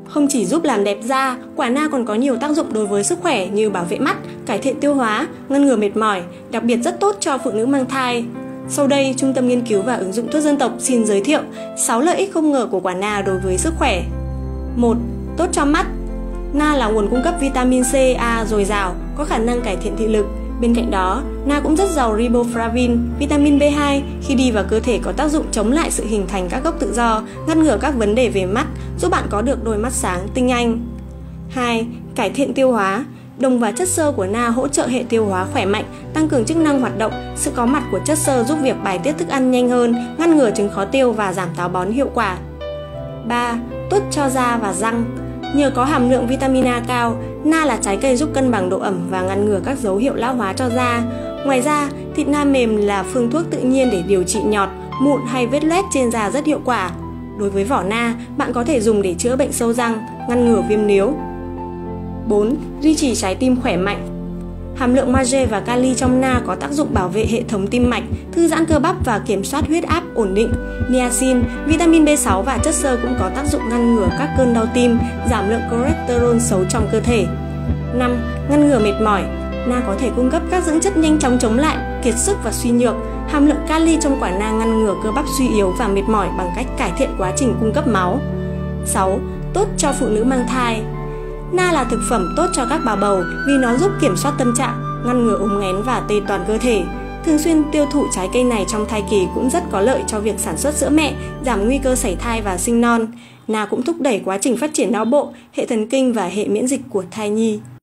Không chỉ giúp làm đẹp da, quả na còn có nhiều tác dụng đối với sức khỏe như bảo vệ mắt, cải thiện tiêu hóa, ngăn ngừa mệt mỏi, đặc biệt rất tốt cho phụ nữ mang thai. Sau đây, Trung tâm Nghiên cứu và Ứng dụng Thuốc dân tộc xin giới thiệu 6 lợi ích không ngờ của quả na đối với sức khỏe. 1. Tốt cho mắt. Na là nguồn cung cấp vitamin C, A dồi dào, có khả năng cải thiện thị lực. Bên cạnh đó, na cũng rất giàu riboflavin, vitamin B2 khi đi vào cơ thể có tác dụng chống lại sự hình thành các gốc tự do, ngăn ngừa các vấn đề về mắt, giúp bạn có được đôi mắt sáng, tinh anh. 2. Cải thiện tiêu hóa. Đồng và chất xơ của na hỗ trợ hệ tiêu hóa khỏe mạnh, tăng cường chức năng hoạt động. Sự có mặt của chất xơ giúp việc bài tiết thức ăn nhanh hơn, ngăn ngừa chứng khó tiêu và giảm táo bón hiệu quả. 3. Tốt cho da và răng. Nhờ có hàm lượng vitamin A cao, na là trái cây giúp cân bằng độ ẩm và ngăn ngừa các dấu hiệu lão hóa cho da. Ngoài ra, thịt na mềm là phương thuốc tự nhiên để điều trị nhọt, mụn hay vết loét trên da rất hiệu quả. Đối với vỏ na, bạn có thể dùng để chữa bệnh sâu răng, ngăn ngừa viêm níu. 4. Duy trì trái tim khỏe mạnh. Hàm lượng magie và kali trong na có tác dụng bảo vệ hệ thống tim mạch, thư giãn cơ bắp và kiểm soát huyết áp ổn định. Niacin, vitamin B6 và chất xơ cũng có tác dụng ngăn ngừa các cơn đau tim, giảm lượng cholesterol xấu trong cơ thể. 5. Ngăn ngừa mệt mỏi. Na có thể cung cấp các dưỡng chất nhanh chóng chống lại kiệt sức và suy nhược. Hàm lượng kali trong quả na ngăn ngừa cơ bắp suy yếu và mệt mỏi bằng cách cải thiện quá trình cung cấp máu. 6. Tốt cho phụ nữ mang thai. Na là thực phẩm tốt cho các bà bầu vì nó giúp kiểm soát tâm trạng, ngăn ngừa ốm nghén và tê toàn cơ thể. Thường xuyên tiêu thụ trái cây này trong thai kỳ cũng rất có lợi cho việc sản xuất sữa mẹ, giảm nguy cơ sảy thai và sinh non. Na cũng thúc đẩy quá trình phát triển não bộ, hệ thần kinh và hệ miễn dịch của thai nhi.